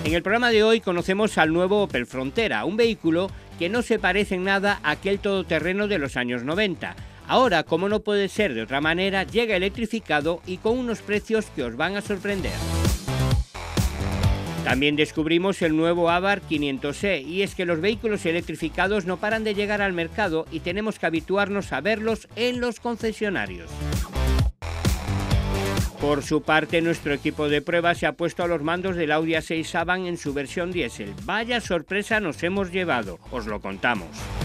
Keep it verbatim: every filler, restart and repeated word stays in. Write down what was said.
En el programa de hoy conocemos al nuevo Opel Frontera, un vehículo que no se parece en nada a aquel todoterreno de los años noventa. Ahora, como no puede ser de otra manera, llega electrificado y con unos precios que os van a sorprender. También descubrimos el nuevo Abarth quinientos e, y es que los vehículos electrificados no paran de llegar al mercado y tenemos que habituarnos a verlos en los concesionarios. Por su parte, nuestro equipo de pruebas se ha puesto a los mandos del Audi A seis Avant en su versión diésel. Vaya sorpresa nos hemos llevado, os lo contamos.